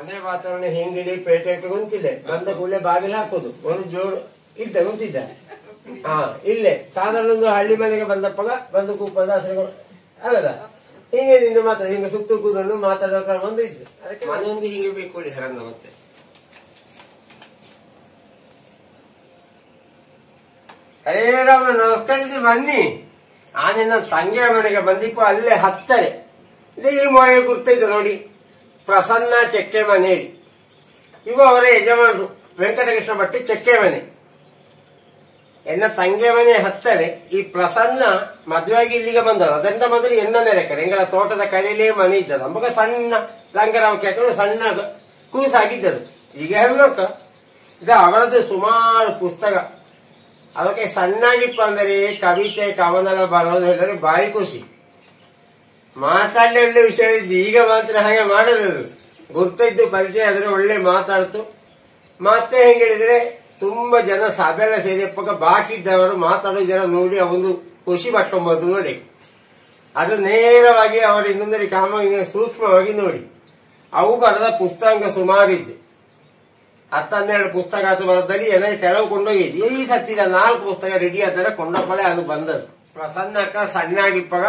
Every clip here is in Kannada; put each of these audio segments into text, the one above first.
ಮನೆ ವಾತಾವರಣ ಹೆಂಗಿಡಿ ಪೇಟೆಗೆ ಗೊತ್ತಿಲ್ಲ. ಬಂದ ಕೂಡಲೇ ಬಾಗಿಲು ಹಾಕೋದು, ಒಂದು ಜೋಡು ಇದ್ದ ಗೊತ್ತಿದ್ದ. ಇಲ್ಲೇ ಸಾಧಾರಣ ಒಂದು ಹಳ್ಳಿ ಮನೆಗೆ ಬಂದಪ್ಪಾಗ ಬಂದು ಕೂಪದ ಹಸಿರುಗಳು ಅಲ್ಲದ ಹೀಗೆ ನಿಂದು ಮಾತಾಡ ಹಿಂಗೆ ಸುತ್ತು ಕೂದಲು ಮಾತಾಡೋ ಕ್ರಮ ಒಂದು ಇದ್ದು. ಅದಕ್ಕೆ ಮನೆಯೊಂದು ಹೀಗೆ ಬೇಕು ಹೆರಂದ. ಮತ್ತೆ ಹರೇ ರಾಮ ನಮಸ್ಕಾರ ಬನ್ನಿ. ಆನೆ ನನ್ನ ತಂಗಿಯ ಮನೆಗೆ ಬಂದಿಪ್ಪ, ಅಲ್ಲೇ ಹತ್ತರೆ ಇದು ಈ ಮೊಳೆ ಗುರ್ತೈತೆ ನೋಡಿ, ಪ್ರಸನ್ನ ಚೆಕ್ಕೆ ಮನೆ ಹೇಳಿ. ಇವು ಅವರ ಯಜಮಾನರು ವೆಂಕಟಕೃಷ್ಣ ಭಟ್ ಚೆಕ್ಕೆ ಮನೆ. ಎನ್ನ ತಂಗಿಯ ಮನೆ ಹತ್ತರೆ ಈ ಪ್ರಸನ್ನ ಮದುವೆಯಾಗಿ ಇಲ್ಲಿಗೆ ಬಂದದ. ಅದರಿಂದ ಮೊದಲು ಎನ್ನ ನೆರೆಕಡೆ ಎಂಗಳ ತೋಟದ ಕಡೆಯಲ್ಲೇ ಮನೆ ಇದ್ದದ. ನಮಗ ಸಣ್ಣ ಲಂಗರಾವ್ ಕೇಳ್ಕೊಂಡು ಸಣ್ಣ ಕೂಸಾಗಿದ್ದದು. ಈಗ ಹೆಣ್ಣೊಕ್ಕ ಇದು ಅವರದ್ದು ಸುಮಾರು ಪುಸ್ತಕ. ಅದಕ್ಕೆ ಸಣ್ಣಾಗಿಪ್ಪ ಅಂದರೆ ಕವಿತೆ ಕವನ ಬರೋದು ಹೇಳಿದ್ರೆ ಬಾಯಿ ಖುಷಿ. ಮಾತಾಡಲಿ ಒಳ್ಳೆ ವಿಷಯ ಇದ್ದು. ಈಗ ಮಾತ್ರ ಹಾಗೆ ಮಾಡದು, ಗುರ್ತೈದ್ದು ಪರಿಚಯ ಆದ್ರೆ ಒಳ್ಳೆ ಮಾತಾಡ್ತು. ಮತ್ತೆ ಹೆಂಗೆ ಹೇಳಿದ್ರೆ ತುಂಬಾ ಜನ ಸಭೆಲ್ಲ ಸೇರಿಪ್ಪಾಗ ಬಾಕಿ ಇದ್ದವರು ಮಾತಾಡೋ ಜನ ನೋಡಿ ಅವೊಂದು ಖುಷಿ ಪಟ್ಟೊಂಬತ್ತು ನೋಡಿ. ಅದು ನೇರವಾಗಿ ಅವರ ಇನ್ನೊಂದರಿ ಕಾಮ ಸೂಕ್ಷ್ಮವಾಗಿ ನೋಡಿ. ಅವು ಬರದ ಪುಸ್ತಕ ಸುಮಾರಿದ್ದು, 10-12 ಪುಸ್ತಕ ಅದು ಬರದಲ್ಲಿ ಏನಾದ್ರು ಕೆಲವು ಕೊಂಡೋಗಿದ್ದು. ಈ ಸತ್ತಿದ 4 ಪುಸ್ತಕ ರೆಡಿ ಆದ್ರೆ ಕೊಂಡೊಬ್ಬಳೆ ಅದು ಬಂದದ್ದು. ಪ್ರಸನ್ನಕ್ಕ ಸಣ್ಣಾಗಿಪ್ಪಾಗ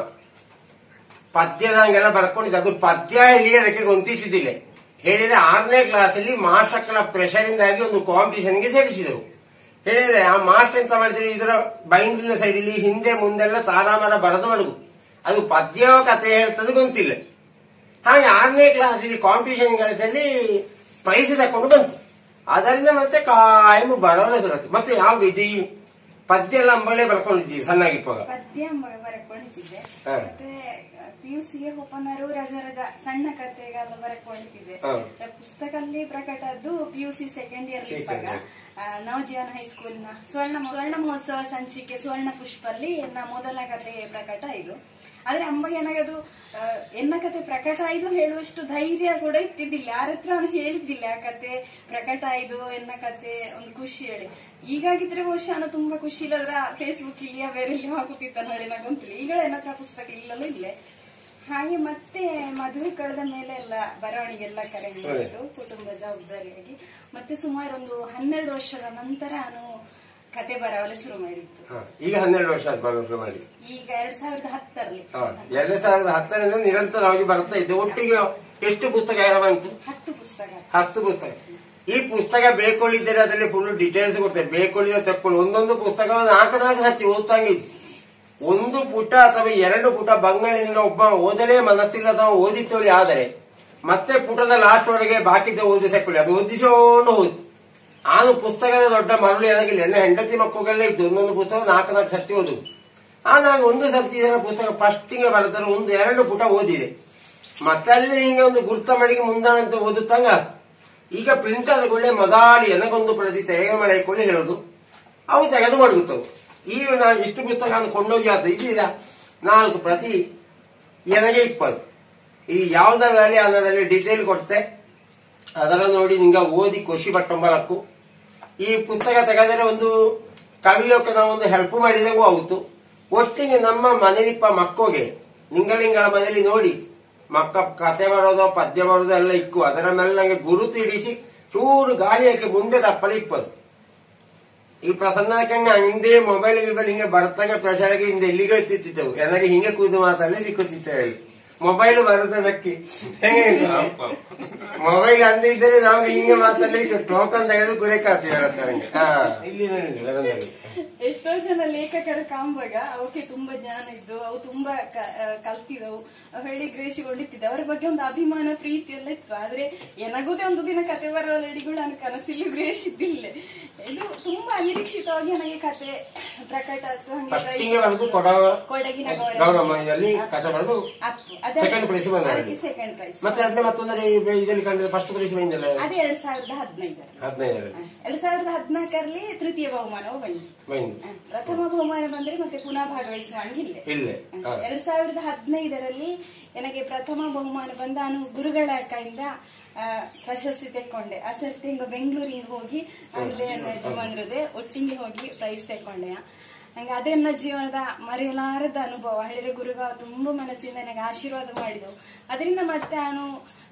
ಪದ್ಯದಂಗೆಲ್ಲ ಬರ್ಕೊಂಡಿದ್ದೆ. ಅದು ಪದ್ಯ ಇಲ್ಲಿ ಅದಕ್ಕೆ ಗೊಂತಿಟ್ಟಿದ್ದಿಲ್ಲ. ಹೇಳಿದ್ರೆ 6ನೇ ಕ್ಲಾಸಲ್ಲಿ ಮಾಸ್ಟರ್ಗಳ ಪ್ರೆಷರಿಂದಾಗಿ ಒಂದು ಕಾಂಪಿಟೇಷನ್ಗೆ ಸೇರಿಸಿದೆವು. ಹೇಳಿದ್ರೆ ಆ ಮಾಸ್ಟರ್ ಎಂತ ಮಾಡಿದ್ರೆ ಇದರ ಬೈಂಡಿನ ಸೈಡಲ್ಲಿ ಹಿಂದೆ ಮುಂದೆಲ್ಲ ತಾರಾಮರ ಬರೆದು ಬಡಗು, ಅದು ಪದ್ಯ ಕಥೆ ಹೇಳ್ತದೆ ಗೊತ್ತಿಲ್ಲ. ಹಾಗೆ 6ನೇ ಕ್ಲಾಸಲ್ಲಿ ಕಾಂಪಿಟೇಷನ್ಗಳಲ್ಲಿ ಪ್ರೈಸ್ ತಕೊಂಡು ಬಂತು. ಅದರಿಂದ ಮತ್ತೆ ಕಾಯಂ ಬರೋದೇ ಸುರತ್ತೆ. ಮತ್ತೆ ಯಾವ್ದು ಇದು ಪದ್ಯ ಎಲ್ಲ ಅಂಬಳೆ ಬರ್ಕೊಂಡಿದ್ದೀವಿ ಸಣ್ಣಾಗಿಪ್ಪಾಗ. ಪದ್ಯ ಬರಕೊಂಡಿದ್ದೆ, PUCಗೆ ಓಪನರು ರಜ ಸಣ್ಣ ಕಥೆಗೆಲ್ಲ ಬರಕೊಂಡಿದ್ದೆ. ಪುಸ್ತಕಲ್ಲಿ ಪ್ರಕಟದ್ದು PUC ಸೆಕೆಂಡ್ ಇಯರ್ ಇದ್ದಾಗ ನವಜೀವನ ಹೈಸ್ಕೂಲ್ನ ಸ್ವರ್ಣ ಮಹೋತ್ಸವ ಸಂಚಿಕೆ ಸ್ವರ್ಣ ಪುಷ್ಪಲ್ಲಿ ಮೊದಲ ಕಥೆ ಪ್ರಕಟ ಇದು. ಆದ್ರೆ ಅಮ್ಮಗೆ ಏನಾಗದು ಎನ್ನ ಕತೆ ಪ್ರಕಟ ಆಯ್ದು ಹೇಳುವಷ್ಟು ಧೈರ್ಯ ಕೂಡ ಇತ್ತಿದ್ದಿಲ್ಲ. ಯಾರ ಹತ್ರ ನಾನು ಹೇಳಿದ್ದಿಲ್ಲ ಆ ಕತೆ ಪ್ರಕಟ ಆಯ್ದು ಎನ್ನ ಕತೆ ಒಂದು ಖುಷಿ ಹೇಳಿ. ಈಗಾಗಿದ್ರೆ ಬಹುಶಃ ನಾನು ತುಂಬಾ ಖುಷಿ ಇಲ್ಲದ್ರ ಫೇಸ್ಬುಕ್ ಇಲ್ಲಿಯ ಬೇರೆ ಇಲ್ಲಿ ಹಾಕುತ್ತಿತ್ತ ಹೇಳಿ ನಂಗೆ ಗೊತ್ತಿಲ್ಲ. ಈಗ ಎನ್ನ ಹತ್ರ ಪುಸ್ತಕ ಇಲ್ಲಲೂ ಇಲ್ಲೇ. ಹಾಗೆ ಮತ್ತೆ ಮದುವೆ ಕಳೆದ ಮೇಲೆ ಎಲ್ಲ ಬರವಣಿಗೆಲ್ಲ ಕರೆ ಮಾಡಿದ್ದು ಕುಟುಂಬ ಜವಾಬ್ದಾರಿಯಾಗಿ. ಮತ್ತೆ ಸುಮಾರು ಒಂದು 12 ವರ್ಷದ ನಂತರ ನಾನು ಕತೆ ಬರವಲು ಶುರು ಮಾಡಿತ್ತು. ಈಗ 12 ವರ್ಷ ಬರಲು ಶುರು ಮಾಡಿ. ಈಗ 2010ರಲ್ಲಿ 2010ರಿಂದ ನಿರಂತರವಾಗಿ ಬರ್ತಾ ಇದ್ದೆ. ಒಟ್ಟಿಗೆ ಎಷ್ಟು ಪುಸ್ತಕ ಬಂತು? 10 ಪುಸ್ತಕ. 10 ಪುಸ್ತಕ. ಈ ಪುಸ್ತಕ ಬೇಕೊಳ್ಳಿದ್ದರೆ ಅದರಲ್ಲಿ ಫುಲ್ ಡೀಟೇಲ್ಸ್ ಕೊಡ್ತೇವೆ. ಬೇಕೊಳ್ಳಿದ್ರೆ ತಕ್ಕೊಳ್ಳಿ. ಒಂದೊಂದು ಪುಸ್ತಕ 4 ಹಚ್ಚಿ ಓದ್ತಂಗಿದ್ದು. ಒಂದು ಪುಟ ಅಥವಾ 2 ಪುಟ ಬಂಗಾಳಿನಿಂದ ಒಬ್ಬ ಓದಲೇ ಮನಸ್ಸಿಲ್ಲದವ ಓದಿತ್ತೋಳಿ. ಆದರೆ ಮತ್ತೆ ಪುಟದ ಲಾಸ್ಟ್ ವರೆಗೆ ಬಾಕಿದ್ದ ಓದಿಸಕೊಳ್ಳಿ, ಅದು ಓದಿಸೋண்டு ಹೋಯ್ತು. ಆನು ಪುಸ್ತಕದ ದೊಡ್ಡ ಮರಳು ಏನಾಗಿಲ್ಲ. ಎಲ್ಲ ಹೆಂಡತಿ ಮಕ್ಕಳೆಲ್ಲ ಇದ್ದು ಒಂದೊಂದು ಪುಸ್ತಕ 4 ಸರ್ತಿ ಓದುದು. ನಾನು ಒಂದು ಸರ್ತಿ ಪುಸ್ತಕ ಫಸ್ಟಿಗೆ ಬರೆದರೆ 1-2 ಪುಟ ಓದಿದೆ. ಮತ್ತೆ ಅಲ್ಲಿ ಹಿಂಗೆ ಒಂದು ಗುರ್ತ ಮಳಿಗೆ ಮುಂದಾನಂತ ಓದುತ್ತಂಗ. ಈಗ ಪ್ರಿಂಟ್ ಆದ ಕೂಡಲೇ ಮೊದಲಿ ನನಗೊಂದು ಪ್ರತಿ ತೆಗೆ ಮಾಡಿಕೊಳ್ಳಿ ಹೇಳೋದು, ಅವು ತೆಗೆದು ಮಡಗುತ್ತವು. ಈಗ ನಾನು ಇಷ್ಟು ಪುಸ್ತಕ ಕೊಂಡೋಗಿ ಆದ ಇದೀರ 4 ಪ್ರತಿ ನನಗೆ 20. ಈ ಯಾವುದರಲ್ಲಿ ಅನ್ನೋದ್ರಲ್ಲಿ ಡೀಟೇಲ್ ಕೊಡ್ತೆ, ಅದರ ನೋಡಿ ನಿಂಗ ಓದಿ ಖುಷಿ ಪಟ್ಟೊಂಬಲಕ್ಕು. ಈ ಪುಸ್ತಕ ತೆಗೆದರೆ ಒಂದು ಕವಿಯೋಕೆ ನಾವು ಒಂದು ಹೆಲ್ಪ್ ಮಾಡಿದಂಗೂ ಆಗುತ್ತು. ಒಟ್ಟಿಗೆ ನಮ್ಮ ಮನೆಯಲ್ಲಿಪ್ಪ ಮಕ್ಕೋಗೆ ನಿಂಗಳಿಂಗಳ ಮನೆಯಲ್ಲಿ ನೋಡಿ ಮಕ್ಕ ಕತೆ ಬರೋದು ಪದ್ಯ ಬರೋದು ಎಲ್ಲ ಇಕ್ಕು. ಅದರ ಮೇಲೆ ನಂಗೆ ಗುರುತು ಇಡಿಸಿ ಚೂರು ಗಾಳಿಯಕ್ಕೆ ಮುಂದೆ ತಪ್ಪಲಿ ಇಪ್ಪದು. ಈ ಪ್ರಸನ್ನಕ್ಕೆ ಹಿಂದೆ ಮೊಬೈಲ್ ಹಿಂಗೆ ಬರ್ತಾಗ ಪ್ರಚಾರಕ್ಕೆ ಹಿಂದೆ ಎಲ್ಲಿಗೆ ಎತ್ತಿದ್ದೆವು. ನನಗೆ ಹಿಂಗೆ ಕೂದು ಮಾತಾಡಲಿ ಸಿಕ್ಕುತ್ತಿದ್ದೇವೆ. ಮೊಬೈಲ್ ಬರೋದಕ್ಕೆ ಮೊಬೈಲ್ ಅಂದಿದ್ದರೆ ನಾವು ಹಿಂಗೆ ಮಾತಾಡಲಿಕ್ಕೆ ಟೋಕನ್ ತೆಗೆದು ಕುರೇಕಾಗ್ತೀವಿ. ಇಲ್ಲಿ ಎಷ್ಟೋ ಜನ ಲೇಖಕರ ಕಾಂಬಾಗ ಅವಕ್ಕೆ ತುಂಬಾ ಜ್ಞಾನ ಇದ್ದು ಅವು ತುಂಬಾ ಕಲ್ತಿದವು, ಹೇಳಿ ಗ್ರೇಸಿಗೊಂಡಿತ್ತಿದ್ದೆ. ಅವರ ಬಗ್ಗೆ ಒಂದು ಅಭಿಮಾನ ಪ್ರೀತಿ ಎಲ್ಲ ಇತ್ತು. ಆದ್ರೆ ಏನಾಗುದೇ ಒಂದು ದಿನ ಕತೆ ಬರೋ ಲೇಡಿಗಳು ನನ್ನ ಕನಸಲ್ಲಿ ಗ್ರೇಸಿದ್ದಿಲ್ಲ. ಇದು ತುಂಬಾ ಅನಿರೀಕ್ಷಿತವಾಗಿ ನನಗೆ ಕತೆ ಪ್ರಕಟ ಆಯ್ತು. ಹಂಗೆ ಕೊಡಗಿನ ಗೌರವದಲ್ಲಿ ಸೆಕೆಂಡ್ ಪ್ರೈಸ್ ಮತ್ತೆ ಮತ್ತೊಂದರೆ ಇದರಲ್ಲಿ ಕಂಡ ಫಸ್ಟ್ ಪ್ರೈಸ್ ಬಂದಿಲ್ಲ. ಅದೇ 2015 2014ರಲ್ಲಿ ತೃತೀಯ ಬಹುಮಾನವು ಬಂದಿದೆ. ಪ್ರಥಮ ಬಹುಮಾನ ಬಂದ್ರೆ ಮತ್ತೆ ಪುನಃ ಭಾಗವಹಿಸುವ ಹಂಗಿಲ್ಲ. 2015ರಲ್ಲಿ ನನಗೆ ಪ್ರಥಮ ಬಹುಮಾನ ಬಂದ ನಾನು ಗುರುಗಳ ಕೈಯಿಂದ ಪ್ರಶಸ್ತಿ ತೆಕ್ಕೊಂಡೆ. ಆ ಸರ್ತಿ ಹಿಂಗ ಬೆಂಗಳೂರಿಗೆ ಹೋಗಿ ಅಂದ್ರೆ ನನ್ನ ಯಜಮಾನ್ರದೆ ಒಟ್ಟಿಗೆ ಹೋಗಿ ಪ್ರೈಸ್ ತೆಕ್ಕೊಂಡೆ. ನಂಗೆ ಅದೇ ನನ್ನ ಜೀವನದ ಮರೆಯಲಾರದ ಅನುಭವ. ಹೇಳಿದ್ರೆ ಗುರುಗ ತುಂಬಾ ಮನಸ್ಸಿಂದ ನನಗೆ ಆಶೀರ್ವಾದ ಮಾಡಿದವು. ಅದರಿಂದ ಮತ್ತೆ ನಾನು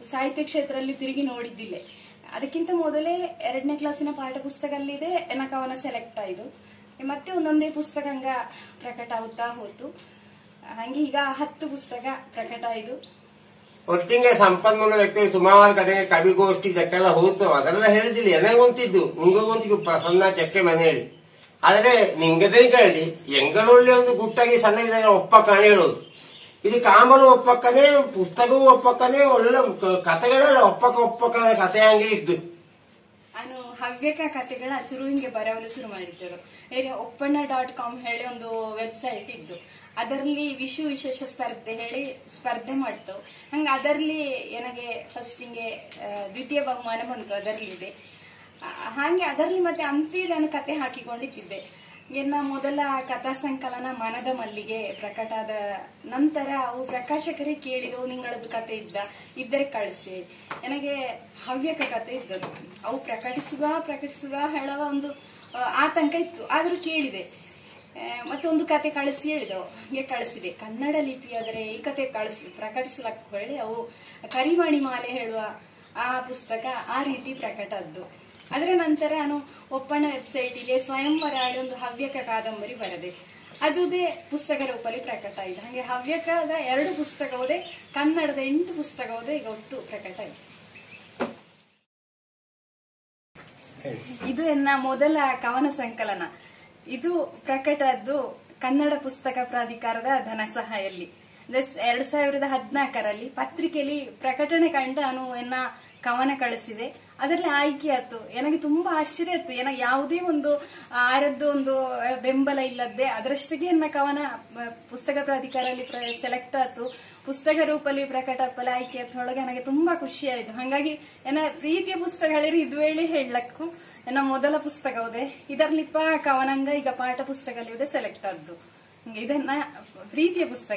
ಸಾಹಿತ್ಯ ಕ್ಷೇತ್ರದಲ್ಲಿ ತಿರುಗಿ ನೋಡಿದ್ದಿಲ್ಲ. ಅದಕ್ಕಿಂತ ಮೊದಲೇ 2ನೇ ಕ್ಲಾಸಿನ ಪಾಠ ಪುಸ್ತಕಲ್ಲಿದೆ ಎನ್ನ ಕವನ ಸೆಲೆಕ್ಟ್ ಆಯ್ತು. ಮತ್ತೆ ಒಂದೊಂದೇ ಪುಸ್ತಕ ಹಂಗ ಪ್ರಕಟ ಆಗುತ್ತಾ ಹೋತು. ಹಂಗೆ ಈಗ 10 ಪುಸ್ತಕ ಪ್ರಕಟ ಆಯ್ತು. ಒಟ್ಟಿಗೆ ಸಂಪನ್ಮೂಲ ವ್ಯಕ್ತಿಗಳು ಸುಮಾರು ಕಡೆಗೆ ಕವಿಗೋಷ್ಠಿ ಇದಕ್ಕೆಲ್ಲ ಹೋತು. ಅದೆಲ್ಲ ಹೇಳಿದಿಲ್ಲ, ಎನಗೊಂತಿದ್ದು ನಿಂಗೊಂತಿಗೂ ಪ್ರಸನ್ನ ಚಕ್ಕೆ ಮನೆ ಹೇಳಿ. ಆದ್ರೆ ನಿಂಗದೇ ಕೇಳಿ ಎಂಗಳೊಳ್ಳೆ ಒಂದು ಗುಟ್ಟಾಗಿ ಸಣ್ಣ ಇದ್ದಾಗ ಒಪ್ಪಕ್ಕ ಹೇಳೋದು. ಇದು ಕಾಮಲು ಒಪ್ಪಕ್ಕನೇ, ಪುಸ್ತಕವೂ ಒಪ್ಪಕ್ಕನೇ, ಒಳ್ಳೆ ಕಥೆಗಳೆಲ್ಲ ಒಪ್ಪಕ್ಕ ಕಥೆ ಹಂಗೆ ಇದ್ದು. ನಾನು ಹವ್ಯಕ ಕಥೆಗಳ ಹಿಂಗೆ ಬರವಲು ಶುರು ಮಾಡಿದ್ದರು. ಒಪ್ಪಣ್ಣ.com ಹೇಳಿ ಒಂದು ವೆಬ್ಸೈಟ್ ಇದ್ದು, ಅದರಲ್ಲಿ ವಿಶೇಷ ಸ್ಪರ್ಧೆ ಹೇಳಿ ಸ್ಪರ್ಧೆ ಮಾಡ್ತೇವೆ. ಹಂಗ ಅದರಲ್ಲಿ ನನಗೆ ಫಸ್ಟ್ ಹಿಂಗೆ ದ್ವಿತೀಯ ಬಹುಮಾನ ಬಂತು. ಅದರಲ್ಲಿ ಇದೆ ಹಾಗೆ ಅದರಲ್ಲಿ ಮತ್ತೆ ಅಂತ್ಯ ನಾನು ಕತೆ ಹಾಕಿಕೊಂಡಿದ್ದೆ. ಎನ್ನ ಮೊದಲ ಕಥಾ ಸಂಕಲನ ಮನದ ಮಲ್ಲಿಗೆ ಪ್ರಕಟ ಆದ ನಂತರ ಅವು ಪ್ರಕಾಶಕರೇ ಕೇಳಿದವು, ನಿಂಗಳದ್ದು ಕತೆ ಇದ್ದರೆ ಕಳಿಸಿ. ನನಗೆ ಹವ್ಯಕ ಕತೆ ಇದ್ದದು, ಅವು ಪ್ರಕಟಿಸುವ ಹೇಳುವ ಒಂದು ಆತಂಕ ಇತ್ತು. ಆದ್ರೂ ಕೇಳಿದೆ, ಮತ್ತೆ ಒಂದು ಕತೆ ಕಳಿಸಿ ಹೇಳಿದವು. ಹಂಗೆ ಕಳಿಸಿದೆ. ಕನ್ನಡ ಲಿಪಿ ಆದರೆ ಈ ಕತೆ ಪ್ರಕಟಿಸಲಕ್ಕೆ ಹೇಳಿ ಅವು ಕರಿಮಣಿ ಮಾಲೆ ಹೇಳುವ ಆ ಪುಸ್ತಕ ಆ ರೀತಿ ಪ್ರಕಟ ಆದ್ದು. ಅದರ ನಂತರ ನಾನು ಒಪ್ಪಣ್ಣ ವೆಬ್ಸೈಟಿಗೆ ಸ್ವಯಂವರ ಒಂದು ಹವ್ಯಕ ಕಾದಂಬರಿ ಬರದೆ, ಅದುದೇ ಪುಸ್ತಕ ರೂಪದಲ್ಲಿ ಪ್ರಕಟ ಆಯ್ತು. ಹಾಗೆ ಹವ್ಯಕದ 2 ಪುಸ್ತಕ ಹೋದೆ, ಕನ್ನಡದ 8 ಪುಸ್ತಕ ಹೋದೆ, ಈಗ ಒಟ್ಟು ಪ್ರಕಟ ಆಯ್ತು. ಇದು ನನ್ನ ಮೊದಲ ಕವನ ಸಂಕಲನ. ಇದು ಪ್ರಕಟ ಆದ್ದು ಕನ್ನಡ ಪುಸ್ತಕ ಪ್ರಾಧಿಕಾರದ ಧನ ಸಹಾಯಲ್ಲಿ 2014ರಲ್ಲಿ ಪತ್ರಿಕೆಯಲ್ಲಿ ಪ್ರಕಟಣೆ ಕಂಡು ನಾನು ಎನ್ನ ಕವನ ಕಳಿಸಿದೆ. ಅದರಲ್ಲಿ ಆಯ್ಕೆ ಆಯ್ತು. ನನಗೆ ತುಂಬಾ ಆಶ್ಚರ್ಯ ಆಯ್ತು. ನನಗೆ ಯಾವುದೇ ಒಂದು ಆರದ್ದು ಒಂದು ಬೆಂಬಲ ಇಲ್ಲದೆ ಅದರಷ್ಟಿಗೆ ನನ್ನ ಕವನ ಪುಸ್ತಕ ಪ್ರಾಧಿಕಾರಲ್ಲಿ ಸೆಲೆಕ್ಟ್ ಆಯ್ತು. ಪುಸ್ತಕ ರೂಪದಲ್ಲಿ ಪ್ರಕಟ ಆಯ್ಕೆ ಆಯ್ತೊಳಗೆ ನನಗೆ ತುಂಬಾ ಖುಷಿ ಆಯ್ತು. ಹಾಗಾಗಿ ನನ್ನ ಪ್ರೀತಿಯ ಪುಸ್ತಕಗಳಿರಿ ಇದು ವೇಳೆ ಹೇಳಕ್ಕೂ ನನ್ನ ಮೊದಲ ಪುಸ್ತಕ ಹೋದೆ. ಇದರ್ಲಿಪ್ಪ ಕವನಂಗ ಈಗ ಪಾಠ ಪುಸ್ತಕದಲ್ಲಿ ಹೋದೆ ಸೆಲೆಕ್ಟ್ ಆದ್ದು. ಇದನ್ನ ಪ್ರೀತಿಯ ಪುಸ್ತಕ.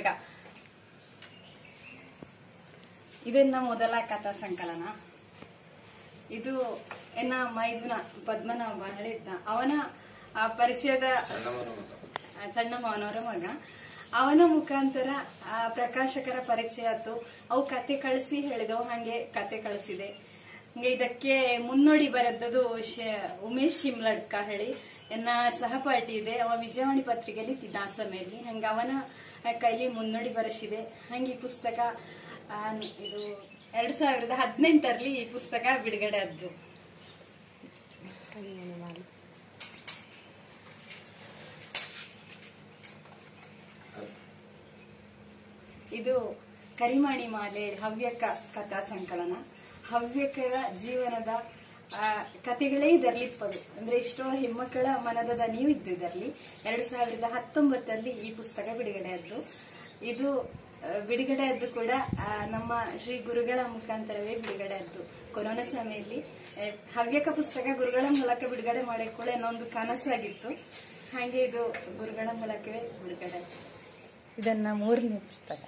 ಇದನ್ನ ಮೊದಲ ಕಥಾ ಸಂಕಲನ. ಇದು ಎನ್ನ ಮೈದುನ ಪದ್ಮನಾಭ ಹೇಳಿದ್ದ, ಅವನ ಪರಿಚಯದ ಸಣ್ಣ ಮಾವನವರ ಮಗ. ಅವನ ಮುಖಾಂತರ ಪ್ರಕಾಶಕರ ಪರಿಚಯ ಆಯ್ತು. ಅವು ಕತೆ ಕಳಿಸಿ ಹೇಳಿದವು, ಹಂಗೆ ಕತೆ ಕಳಿಸಿದೆ. ಹಂಗೆ ಇದಕ್ಕೆ ಮುನ್ನೋಡಿ ಬರೆದದು ಉಮೇಶ್ ಶಿಮ್ಲಡ್ಕ ಹೇಳಿ ಎನ್ನ ಸಹಪಾಠಿ ಇದೆ. ಅವ ವಿಜಯವಾಣಿ ಪತ್ರಿಕೆಯಲ್ಲಿ ದಾಸಮೇಲಿ. ಹಂಗ ಅವನ ಕೈಲಿ ಮುನ್ನೋಡಿ ಬರೆಸಿದೆ. ಹಂಗೆ ಈ ಪುಸ್ತಕ ಇದು 2018ರಲ್ಲಿ ಈ ಪುಸ್ತಕ ಬಿಡುಗಡೆ ಆದ್ದು. ಇದು ಕರಿಮಣಿ ಮಾಲೆ ಹವ್ಯಕ ಕಥಾ ಸಂಕಲನ. ಹವ್ಯಕರ ಜೀವನದ ಕಥೆಗಳೇ ಇದರಲ್ಲಿಪ್ಪದು. ಅಂದ್ರೆ ಎಷ್ಟೋ ಹೆಣ್ಮಕ್ಕಳ ಮನದ ದನಿಯೂ ಇದ್ದು ಇದರಲ್ಲಿ. 2019ರಲ್ಲಿ ಈ ಪುಸ್ತಕ ಬಿಡುಗಡೆ ಆದ್ದು. ಇದು ಬಿಡುಗಡೆ ಆದ್ದು ಕೂಡ ನಮ್ಮ ಶ್ರೀ ಗುರುಗಳ ಮುಖಾಂತರವೇ ಬಿಡುಗಡೆ ಆದ್ದು. ಕೊರೋನಾ ಸಮಯದಲ್ಲಿ ಹವ್ಯಕ ಪುಸ್ತಕ ಗುರುಗಳ ಮೂಲಕ ಬಿಡುಗಡೆ ಮಾಡಿಕೊಳ್ಳೆ ಅನ್ನೋ ಕನಸಾಗಿತ್ತು. ಹಾಗೆ ಇದು ಗುರುಗಳ ಮೂಲಕವೇ ಬಿಡುಗಡೆ ಆಯ್ತು. ಇದನ್ನ 3ನೇ ಪುಸ್ತಕ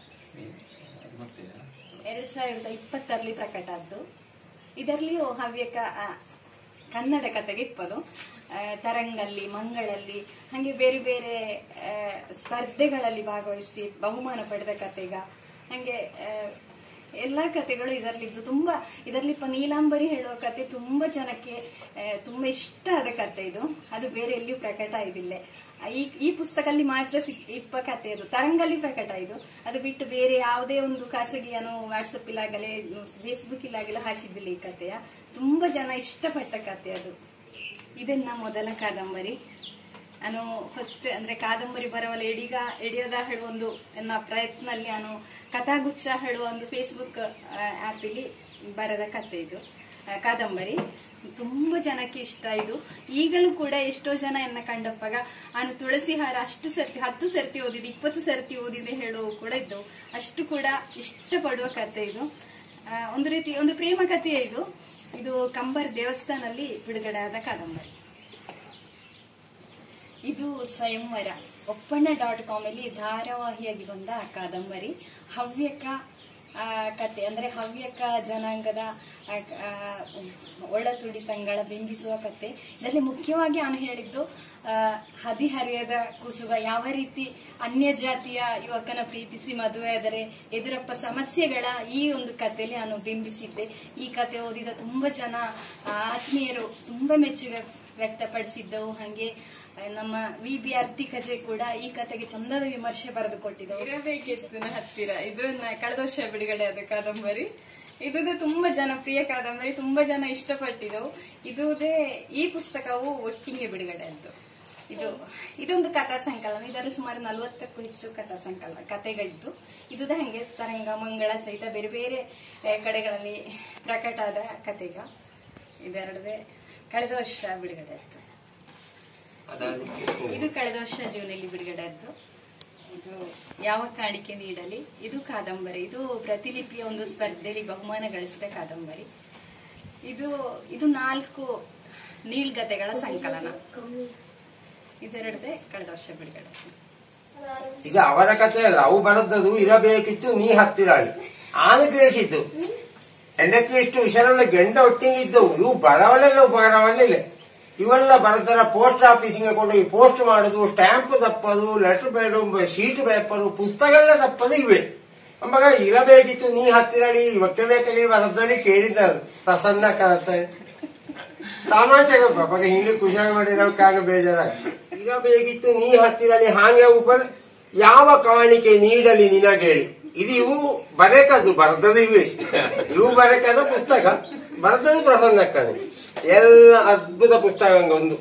2020ರಲ್ಲಿ ಪ್ರಕಟ ಆದ್ದು. ಇದರಲ್ಲಿಯೂ ಹವ್ಯಕ ಕನ್ನಡ ಕಥೆಗೆ ಇಪ್ಪದು. ತರಂಗಲ್ಲಿ, ಮಂಗಳಲ್ಲಿ, ಹಾಗೆ ಬೇರೆ ಬೇರೆ ಸ್ಪರ್ಧೆಗಳಲ್ಲಿ ಭಾಗವಹಿಸಿ ಬಹುಮಾನ ಪಡೆದ ಕಥೆಗ ಹಂಗೆ ಎಲ್ಲಾ ಕಥೆಗಳು ಇದರಲ್ಲಿದ್ದು. ತುಂಬಾ ಇದರಲ್ಲಿಪ್ಪ ನೀಲಾಂಬರಿ ಹೇಳುವ ಕತೆ ತುಂಬಾ ಜನಕ್ಕೆ ತುಂಬಾ ಇಷ್ಟ ಆದ ಕತೆ. ಇದು ಅದು ಬೇರೆ ಎಲ್ಲಿಯೂ ಪ್ರಕಟ ಇದಿಲ್ಲ. ಈ ಪುಸ್ತಕದಲ್ಲಿ ಮಾತ್ರ ಇಪ್ಪ ಕತೆ ಅದು ತರಂಗಲ್ಲಿ ಪ್ರಕಟ ಇದು. ಅದು ಬಿಟ್ಟು ಬೇರೆ ಯಾವುದೇ ಒಂದು ಖಾಸಗಿ ವಾಟ್ಸಪ್ ಇಲ್ಲಾಗಲೇ ಫೇಸ್ಬುಕ್ ಇಲ್ಲಾಗಲೇ ಹಾಕಿದ್ದಿಲ್ಲ ಈ ಕಥೆಯ. ತುಂಬಾ ಜನ ಇಷ್ಟಪಟ್ಟ ಕತೆ ಅದು. ಇದನ್ನ ಮೊದಲ ಕಾದಂಬರಿ. ನಾನು ಫಸ್ಟ್ ಅಂದ್ರೆ ಕಾದಂಬರಿ ಬರವಲ್ಲ ಎಡಿಯದ ಹೇಳುವ ಒಂದು ನನ್ನ ಪ್ರಯತ್ನಲ್ಲಿ ನಾನು ಕಥಾಗುಚ್ಛ ಹೇಳುವ ಒಂದು ಫೇಸ್ಬುಕ್ ಆಪ್ ಇಲ್ಲಿ ಬರೆದ ಕತೆ ಇದು ಕಾದಂಬರಿ. ತುಂಬಾ ಜನಕ್ಕೆ ಇಷ್ಟ ಇದು. ಈಗಲೂ ಕೂಡ ಎಷ್ಟೋ ಜನ ಎನ್ನ ಕಂಡಪ್ಪಾಗ ನಾನು ತುಳಸಿ ಹಾರ 10 ಸರ್ತಿ ಓದಿದೆ, 20 ಸರ್ತಿ ಓದಿದೆ ಹೇಳುವ ಕೂಡ ಇದ್ದವು. ಅಷ್ಟು ಕೂಡ ಇಷ್ಟಪಡುವ ಕತೆ ಇದು. ಒಂದು ರೀತಿ ಒಂದು ಪ್ರೇಮ ಕಥೆಯೇ ಇದು. ಇದು ಕಂಬರ್ ದೇವಸ್ಥಾನದಲ್ಲಿ ಬಿಡುಗಡೆ ಆದ ಕಾದಂಬರಿ. ಇದು ಸ್ವಯಂವರ ಒಪ್ಪಣ್ಣ.com ಅಲ್ಲಿ ಧಾರಾವಾಹಿಯಾಗಿ ಬಂದ ಕಾದಂಬರಿ. ಹವ್ಯಕ ಕತೆ ಅಂದ್ರೆ ಹವ್ಯಕ ಜನಾಂಗದ ಒಳತುಡಿತಂಗಳ ಬಿಂಬಿಸುವ ಕತೆ. ಇದರಲ್ಲಿ ಮುಖ್ಯವಾಗಿ ನಾನು ಹೇಳಿದ್ದು ಹದಿಹರೆಯದ ಕುಸುವ ಯಾವ ರೀತಿ ಅನ್ಯ ಜಾತಿಯ ಯುವಕನ ಪ್ರೀತಿಸಿ ಮದುವೆ ಆದರೆ ಎದುರಪ್ಪ ಸಮಸ್ಯೆಗಳ ಈ ಒಂದು ಕಥೆಯಲ್ಲಿ ನಾನು ಬಿಂಬಿಸಿದ್ದೆ. ಈ ಕತೆ ಓದಿದ ತುಂಬಾ ಜನ ಆತ್ಮೀಯರು ತುಂಬಾ ಮೆಚ್ಚುಗೆ ವ್ಯಕ್ತಪಡಿಸಿದ್ದವು. ಹಾಗೆ ನಮ್ಮ VB ಅರ್ತಿಕಜೆ ಕೂಡ ಈ ಕತೆಗೆ ಚಂದದ ವಿಮರ್ಶೆ ಬರೆದು ಕೊಟ್ಟಿದ್ದವು. ಇರಬೇಕಿತ್ತು ಹತ್ತಿರ, ಇದು ಕಳೆದ ವರ್ಷ ಬಿಡುಗಡೆ ಆದ ಕಾದಂಬರಿ. ಇದು ತುಂಬಾ ಜನಪ್ರಿಯ ಕಾದಂಬರಿ, ತುಂಬಾ ಜನ ಇಷ್ಟಪಟ್ಟಿದ್ದವು. ಈ ಪುಸ್ತಕವು ಒಟ್ಟಿಗೆ ಬಿಡುಗಡೆ ಆಯ್ತು. ಇದೊಂದು ಕಥಾ ಸಂಕಲನ. ಇದರಲ್ಲಿ ಸುಮಾರು 40ಕ್ಕೂ ಹೆಚ್ಚು ಕಥಾ ಸಂಕಲನ ಕಥೆಗಳಿದ್ದು. ಇದು ಹಂಗೆ ತರಂಗ ಮಂಗಳ ಸಹಿತ ಬೇರೆ ಬೇರೆ ಕಡೆಗಳಲ್ಲಿ ಪ್ರಕಟ ಆದ ಕಥೆಗ. ಇದೆರಡೇ ಕಳೆದ ವರ್ಷ ಬಿಡುಗಡೆ ಆಯ್ತು. ಇದು ಕಳೆದ ವರ್ಷ ಜೂನಲ್ಲಿ ಬಿಡುಗಡೆ ಆಯ್ತು. ಇದು ಯಾವ ಕಾಣಿಕೆ ನೀಡಲಿ, ಇದು ಕಾದಂಬರಿ. ಇದು ಪ್ರತಿಲಿಪಿಯ ಒಂದು ಸ್ಪರ್ಧೆಯಲ್ಲಿ ಬಹುಮಾನ ಗಳಿಸಿದ ಕಾದಂಬರಿ. ಇದು 4 ನೀಳ್ಗತೆಗಳ ಸಂಕಲನ. ಇದೆರಡೇ ಕಳೆದ ವರ್ಷ ಬಿಡುಗಡೆ. ಇದು ಅವರ ಕಥೆ ಅಲ್ಲ, ಅವು ಬರದ್ದದು ಇರಬೇಕಿತ್ತು ನೀ ಹತ್ತಿರಾಳಿ ಆನಗ್ರಹಿಸಿದ್ದು. ಹೆಂಡತಿ ಎಷ್ಟು ವಿಷಯಗಳ ಗಂಡ ಒಟ್ಟಿಗಿದ್ದವು. ಇವು ಬರವಲ್ಲ. ಇವೆಲ್ಲ ಬರದರ ಪೋಸ್ಟ್ ಆಫೀಸಿಗೆ ಕೊಂಡೋಗಿ ಪೋಸ್ಟ್ ಮಾಡುದು, ಸ್ಟ್ಯಾಂಪ್ ತಪ್ಪದು, ಲೆಟರ್ ಬೇಡು, ಶೀಟ್ ಬೇಪರು, ಪುಸ್ತಕಗಳ ತಪ್ಪದು ಇವೆ. ಅಂಬಾಗ ಇರಬೇಕಿತ್ತು ನೀ ಹತ್ತಿರಳಿ ಒಟ್ಟಬೇಕಾಗಿ ಬರದಲ್ಲಿ ಕೇಳಿದ್ದಾರೆ ಪ್ರಸನ್ನ ಕರತೆ ತಮಾಷೆಗ ಪಾಪ ಹಿಂಗೆ ಖುಷಿಯಾಗಿ ಮಾಡಿರೋಕ್ಕಾಗ ಬೇಜಾರಾಗ. ಇರಬೇಕಿತ್ತು ನೀ ಹತ್ತಿರಳಿ ಹಾಗೆ ಉಪರ್ ಯಾವ ಕಾಣಿಕೆ ನೀಡಲಿ ನಿನಗೇಳಿ. ಇವು ಬರೇಕದು ಬರದದು ಇವೆ. ಇವು ಬರೇಕದ ಪುಸ್ತಕ, ಬರದದು ಪ್ರಸನ್ನಕ್ಕನೆ. ಎಲ್ಲ ಅದ್ಭುತ ಪುಸ್ತಕ ಒಂದು.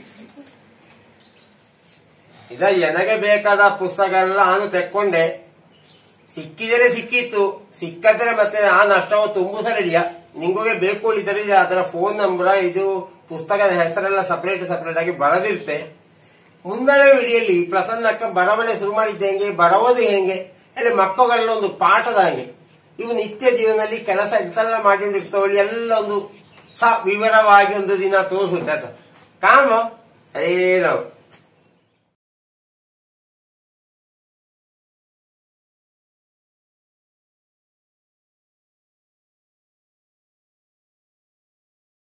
ನನಗೆ ಬೇಕಾದ ಪುಸ್ತಕ ಎಲ್ಲ ನಾನು ತೆಕ್ಕೊಂಡೆ. ಸಿಕ್ಕಿದರೆ ಸಿಕ್ಕಿತ್ತು, ಸಿಕ್ಕದ್ರೆ ಮತ್ತೆ ಆ ನಷ್ಟವು ತುಂಬಿಸಲಿಡಿಯ. ನಿಂಗೆ ಬೇಕು ಇದ್ದರೆ ಅದರ ಫೋನ್ ನಂಬರ್, ಇದು ಪುಸ್ತಕದ ಹೆಸರೆಲ್ಲ ಸಪರೇಟ್ ಆಗಿ ಬರದಿರುತ್ತೆ. ಮುಂದಣ ವಿಡಿಯಲ್ಲಿ ಪ್ರಸನ್ನಕ್ಕ ಬರವಣೆ ಶುರು ಮಾಡಿದ್ದೆ ಹೆಂಗೆ, ಬರವುದು ಹೆಂಗೆ ಹೇಳಿ ಮಕ್ಕಳೆಲ್ಲ ಒಂದು ಪಾಠದ ಹಂಗೆ. ಇವು ನಿತ್ಯ ಜೀವನದಲ್ಲಿ ಕೆಲಸ ಎಂತೆಲ್ಲ ಮಾಡಿರ್ತಾವಲ್ಲಿ ಎಲ್ಲ ಒಂದು ವಿವರವಾಗಿ ಒಂದು ದಿನ ತೋರಿಸುತ್ತೆ. ಕಾಮ ಹರೇ ರಾಮ್.